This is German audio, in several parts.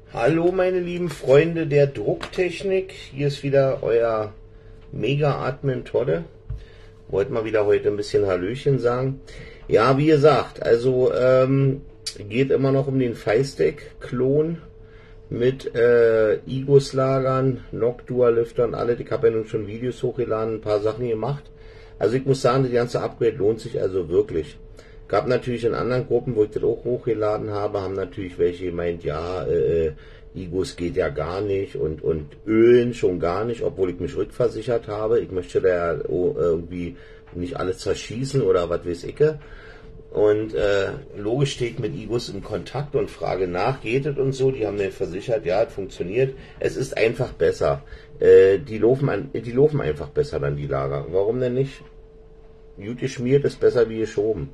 Hallo meine lieben Freunde der Drucktechnik, hier ist wieder euer Mega-Admin Todde. Wollte mal wieder heute ein bisschen Hallöchen sagen. Ja, wie gesagt, also geht immer noch um den Feistek-Klon mit Igos-Lagern, Noctua-Lüftern, alles. Ich habe ja nun schon Videos hochgeladen, ein paar Sachen gemacht. Also ich muss sagen, das ganze Upgrade lohnt sich also wirklich. Gab natürlich in anderen Gruppen, wo ich das auch hochgeladen habe, haben natürlich welche gemeint, ja, Igos geht ja gar nicht und Ölen schon gar nicht, obwohl ich mich rückversichert habe. Ich möchte da ja irgendwie nicht alles zerschießen oder was weiß ich. Und logisch stehe ich mit Igos in Kontakt und frage nach, geht es und so. Die haben mir versichert, ja, es funktioniert. Es ist einfach besser. Die laufen einfach besser dann, die Lager. Warum denn nicht? Gut geschmiert ist besser wie geschoben.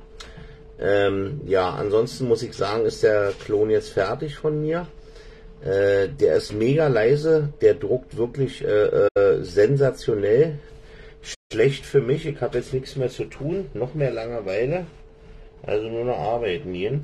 Ja, ansonsten muss ich sagen, ist der Klon jetzt fertig von mir. Der ist mega leise, der druckt wirklich sensationell. Schlecht für mich, ich habe jetzt nichts mehr zu tun, noch mehr Langeweile, also nur noch arbeiten gehen.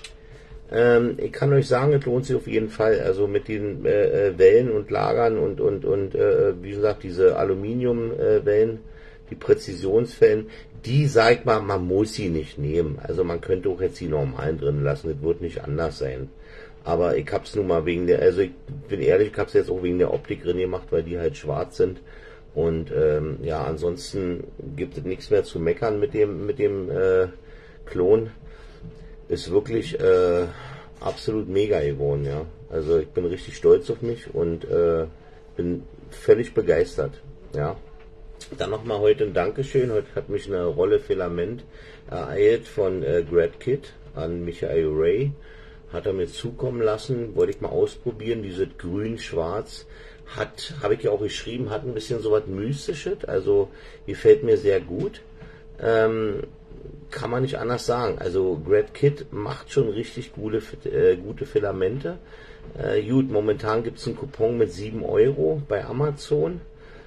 Ich kann euch sagen, es lohnt sich auf jeden Fall, also mit den Wellen und Lagern und wie gesagt, diese Aluminiumwellen, die Präzisionswellen, die, sag ich mal, man muss sie nicht nehmen. Also man könnte auch jetzt die normalen drin lassen, das wird nicht anders sein. Aber ich hab's nun mal wegen der, also ich bin ehrlich, ich hab's jetzt auch wegen der Optik drin gemacht, weil die halt schwarz sind. Und ja, ansonsten gibt es nichts mehr zu meckern mit dem Klon. Ist wirklich absolut mega geworden, ja. Also ich bin richtig stolz auf mich und bin völlig begeistert, ja. Dann nochmal heute ein Dankeschön. Heute hat mich eine Rolle Filament ereilt von GradKit an Michael Ray. Hat er mir zukommen lassen, wollte ich mal ausprobieren. Dieses grün-schwarz habe ich ja auch geschrieben, hat ein bisschen so was Mystisches, also gefällt mir sehr gut. Kann man nicht anders sagen. Also GradKit macht schon richtig gute Filamente. Gut, momentan gibt es einen Coupon mit 7 Euro bei Amazon.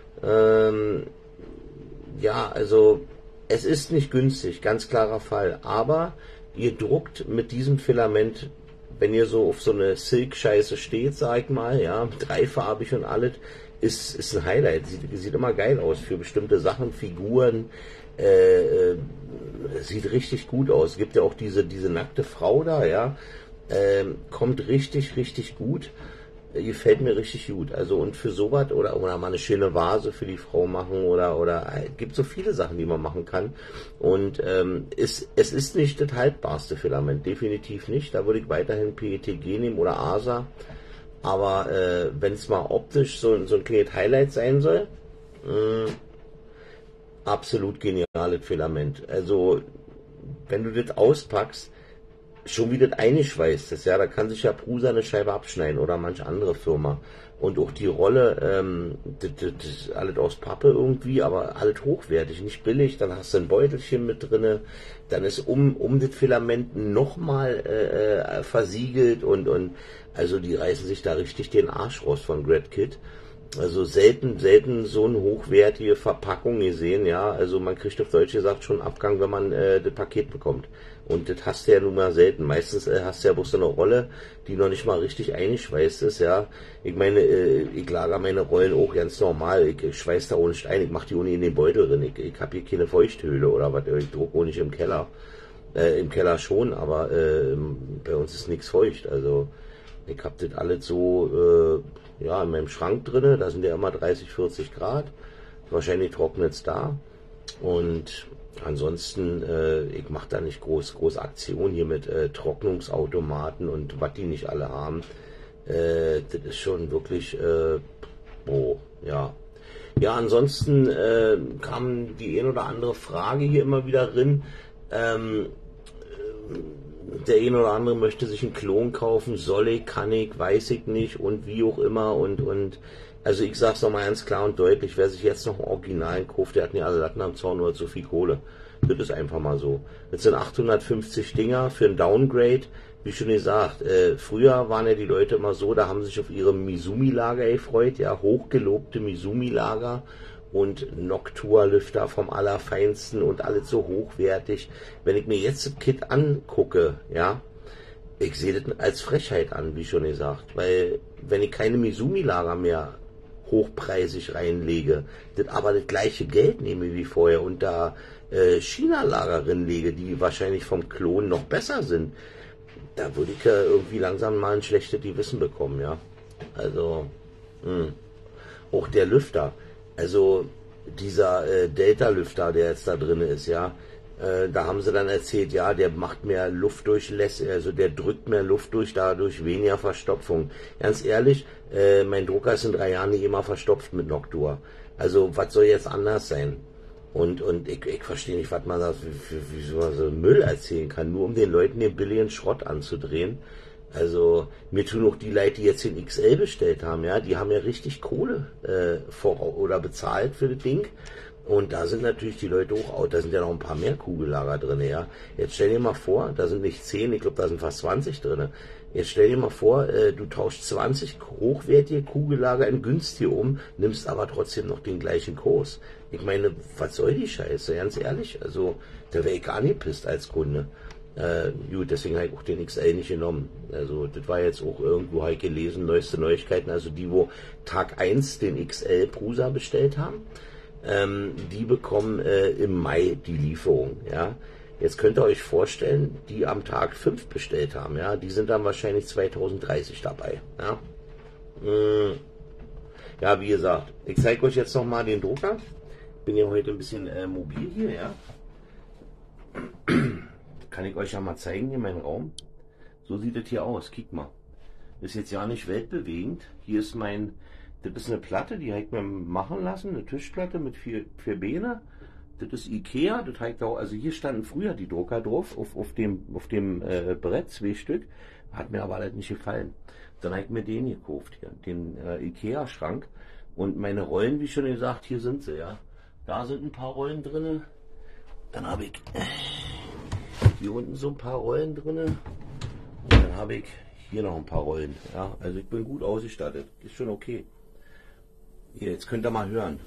Ja, also es ist nicht günstig, ganz klarer Fall, aber ihr druckt mit diesem Filament, wenn ihr so auf so eine Silk-Scheiße steht, sag ich mal, ja, dreifarbig und alles, ist ein Highlight, sieht immer geil aus für bestimmte Sachen, Figuren, sieht richtig gut aus. Es gibt ja auch diese nackte Frau da, ja, kommt richtig, richtig gut. Gefällt mir richtig gut. Also und für sowas oder mal eine schöne Vase für die Frau machen oder gibt so viele Sachen, die man machen kann. Und es ist nicht das haltbarste Filament, definitiv nicht. Da würde ich weiterhin PETG nehmen oder ASA. Aber wenn es mal optisch so ein kleines Highlight sein soll, absolut geniales Filament. Also wenn du das auspackst, schon wie das eingeschweißt ist, ja, da kann sich ja Prusa eine Scheibe abschneiden oder manch andere Firma. Und auch die Rolle, das ist alles aus Pappe irgendwie, aber alles hochwertig, nicht billig. Dann hast du ein Beutelchen mit drinne, dann ist um das Filament nochmal versiegelt und also die reißen sich da richtig den Arsch raus von GradKit. Also selten so eine hochwertige Verpackung gesehen, ja. Also man kriegt auf Deutsch gesagt schon Abgang, wenn man das Paket bekommt. Und das hast du ja nun mal selten. Meistens hast du ja bloß so eine Rolle, die noch nicht mal richtig eingeschweißt ist, ja. Ich meine, ich lager meine Rollen auch ganz normal. Ich schweiß da auch nicht ein, ich mache die ohne in den Beutel drin. Ich habe hier keine Feuchthöhle oder was, ich drucke auch nicht im Keller. Im Keller schon, aber bei uns ist nichts feucht. Also ich habe das alles so ja, in meinem Schrank drinne, da sind ja immer 30, 40 Grad. Wahrscheinlich trocknet es da. Und ansonsten, ich mache da nicht groß Aktion hier mit Trocknungsautomaten und was die nicht alle haben. Das ist schon wirklich, ja. Ja, ansonsten kam die ein oder andere Frage hier immer wieder drin. Der ein oder andere möchte sich einen Klon kaufen, soll ich, kann ich, weiß ich nicht und wie auch immer und also ich sag's nochmal ganz klar und deutlich, wer sich jetzt noch einen Originalen kauft, der hat nicht alle Latten am Zaun oder zu viel Kohle. Das ist einfach mal so. Das sind 850 Dinger für ein Downgrade, wie schon gesagt, früher waren ja die Leute immer so, da haben sich auf ihre Mizumi-Lager gefreut, ja, hochgelobte Mizumi-Lager und Noctua-Lüfter vom Allerfeinsten und alles so hochwertig. Wenn ich mir jetzt das Kit angucke, ja, Ich sehe das als Frechheit an, wie schon gesagt, weil wenn ich keine Mizumi-Lager mehr hochpreisig reinlege, das aber das gleiche Geld nehme wie vorher und da China-Lager reinlege, die wahrscheinlich vom Klon noch besser sind, da würde ich ja irgendwie langsam mal ein schlechtes Gewissen bekommen, ja. Also, auch der Lüfter, also dieser Delta-Lüfter, der jetzt da drin ist, ja, da haben sie dann erzählt, ja, der macht mehr Luftdurchlässe, also der drückt mehr Luft durch, dadurch weniger Verstopfung. Ganz ehrlich, mein Drucker ist in 3 Jahren nicht immer verstopft mit Noctua. Also, was soll jetzt anders sein? Und ich verstehe nicht, was man da wie so Müll erzählen kann, nur um den Leuten den billigen Schrott anzudrehen. Also, mir tun auch die Leute, die jetzt den XL bestellt haben, ja, die haben ja richtig Kohle oder bezahlt für das Ding. Und da sind natürlich die Leute auch out, da sind ja noch ein paar mehr Kugellager drin, ja. Jetzt stell dir mal vor, da sind nicht 10, ich glaube, da sind fast 20 drin. Jetzt stell dir mal vor, du tauschst 20 hochwertige Kugellager in günstige um, nimmst aber trotzdem noch den gleichen Kurs. Ich meine, was soll die Scheiße, ganz ehrlich? Also, da wäre ich gar nicht pisst als Kunde. Gut, deswegen habe ich auch den XL nicht genommen. Also, das war jetzt auch irgendwo, habe ich gelesen, neueste Neuigkeiten. Also, die, wo Tag 1 den XL Prusa bestellt haben, die bekommen im Mai die Lieferung, ja. Jetzt könnt ihr euch vorstellen, die am Tag 5 bestellt haben, ja, die sind dann wahrscheinlich 2030 dabei, ja. Ja, wie gesagt, ich zeige euch jetzt nochmal den Drucker. Bin ja heute ein bisschen mobil hier, ja. Kann ich euch ja mal zeigen, hier meinen Raum. So sieht es hier aus, kick mal. Ist jetzt ja nicht weltbewegend. Hier ist das ist eine Platte, die habe ich mir machen lassen, eine Tischplatte mit vier Beine. Das ist Ikea, das habe ich auch, also hier standen früher die Drucker drauf, auf dem Brett, 2 Stück. Hat mir aber alles nicht gefallen. Dann habe ich mir den gekauft hier, den Ikea-Schrank. Und meine Rollen, wie schon gesagt, hier sind sie, ja. Da sind ein paar Rollen drin. Dann habe ich hier unten so ein paar Rollen drin. Und dann habe ich hier noch ein paar Rollen. Ja, also ich bin gut ausgestattet. Ist schon okay. Hier, jetzt könnt ihr mal hören.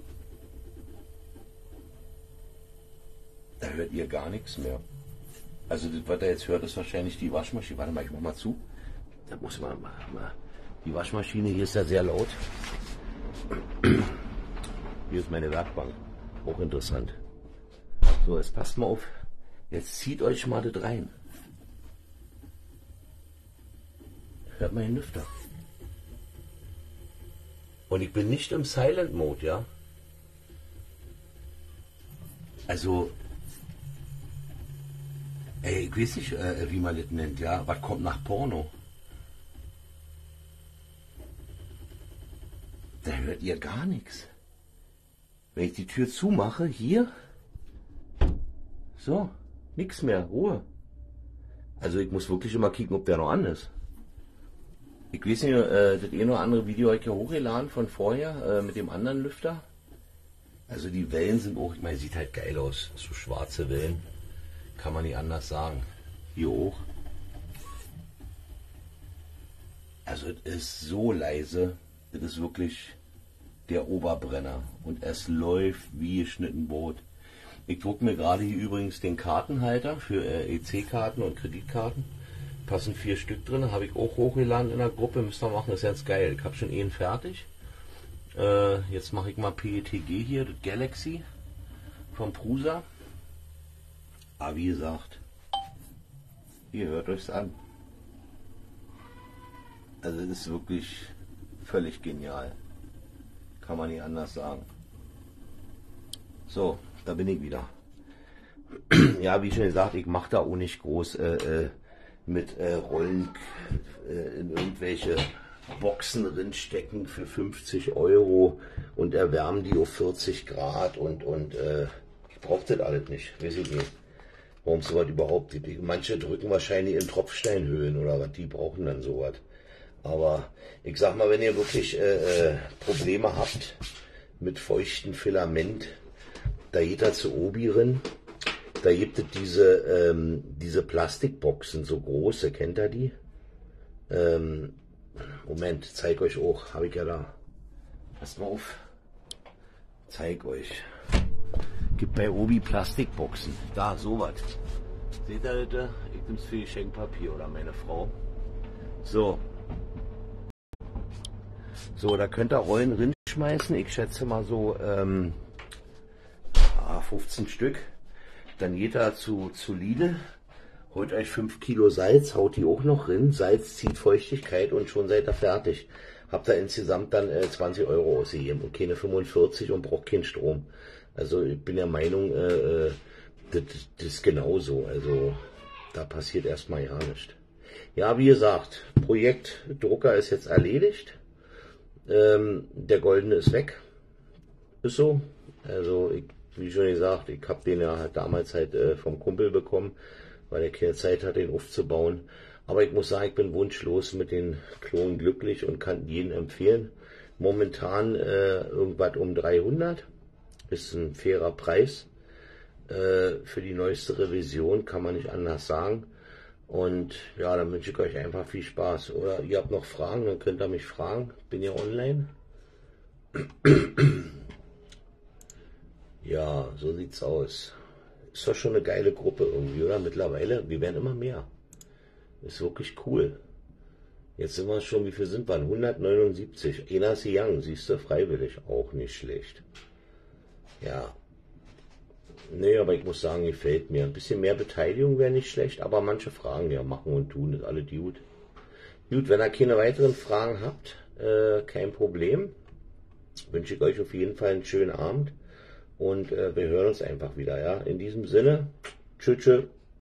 Da hört ihr gar nichts mehr. Also das, was ihr jetzt hört, ist wahrscheinlich die Waschmaschine. Warte mal, ich mach mal zu. Da muss man mal. Die Waschmaschine hier ist ja sehr laut. Hier ist meine Werkbank. Auch interessant. So, jetzt passt mal auf. Jetzt zieht euch mal das rein. Hört mal den Lüfter. Und ich bin nicht im Silent Mode, ja. Also, ey, ich weiß nicht, wie man das nennt, ja. Was kommt nach Porno? Da hört ihr gar nichts. Wenn ich die Tür zumache, hier, so, nichts mehr, Ruhe. Also ich muss wirklich immer kicken, ob der noch an ist. Ich weiß nicht, das oder andere Video habe ich ja hochgeladen von vorher, mit dem anderen Lüfter. Also die Wellen sind auch, ich meine, sieht halt geil aus, so schwarze Wellen. Kann man nicht anders sagen. Hier hoch. Also es ist so leise, das ist wirklich der Oberbrenner. Und es läuft wie geschnitten Brot. Ich drucke mir gerade hier übrigens den Kartenhalter für EC-Karten und Kreditkarten. Passen 4 Stück drin, habe ich auch hochgeladen in der Gruppe, müsst ihr machen, das ist ganz geil. Ich habe schon einen fertig. Jetzt mache ich mal PETG hier, das Galaxy vom Prusa. Aber wie gesagt, ihr hört euch's an. Also das ist wirklich völlig genial. Kann man nicht anders sagen. So, da bin ich wieder. Ja, wie schon gesagt, ich mache da auch nicht groß mit Rollen in irgendwelche Boxen drin stecken für 50 € und erwärmen die auf 40 Grad und ich brauche das alles nicht, weiß ich nicht. Warum sowas überhaupt? Manche drücken wahrscheinlich in Tropfsteinhöhen oder was, die brauchen dann sowas. Aber ich sag mal, wenn ihr wirklich Probleme habt mit feuchtem Filament, da geht er zu Obi rein. Da gibt es diese Plastikboxen, so große, kennt ihr die? Moment, zeig euch auch, habe ich ja da. Passt mal auf, zeig euch. Gibt bei Obi Plastikboxen, da, sowas. Seht ihr das? Ich nehme es für Geschenkpapier oder meine Frau. So. So, da könnt ihr Rollen rinschmeißen. Ich schätze mal so 15 Stück. Dann geht ihr zu Lidl. Holt euch 5 Kilo Salz, haut die auch noch rein. Salz zieht Feuchtigkeit und schon seid ihr fertig. Habt ihr insgesamt dann 20 Euro ausgegeben und keine 45 und braucht keinen Strom. Also ich bin der Meinung, das ist genauso. Also da passiert erstmal ja nichts. Ja, wie gesagt, Projekt Drucker ist jetzt erledigt. Der goldene ist weg. Ist so. Also wie schon gesagt, ich habe den ja damals halt vom Kumpel bekommen, weil er keine Zeit hat, den aufzubauen. Aber ich muss sagen, ich bin wunschlos mit den Klonen glücklich und kann jeden empfehlen. Momentan irgendwas um 300. Ist ein fairer Preis. Für die neueste Revision kann man nicht anders sagen. Und ja, dann wünsche ich euch einfach viel Spaß. Oder ihr habt noch Fragen, dann könnt ihr mich fragen. Bin ja online. Ja, so sieht's aus. Ist doch schon eine geile Gruppe irgendwie, oder? Mittlerweile, wir werden immer mehr. Ist wirklich cool. Jetzt sind wir schon, wie viel sind wir? 179. Einer ist young, siehst du, freiwillig. Auch nicht schlecht. Ja. Nee, aber ich muss sagen, gefällt mir. Ein bisschen mehr Beteiligung wäre nicht schlecht, aber manche Fragen ja machen und tun, ist alle gut. Gut, wenn ihr keine weiteren Fragen habt, kein Problem. Wünsche ich euch auf jeden Fall einen schönen Abend und wir hören uns einfach wieder, ja. In diesem Sinne, tschüss, tschüss.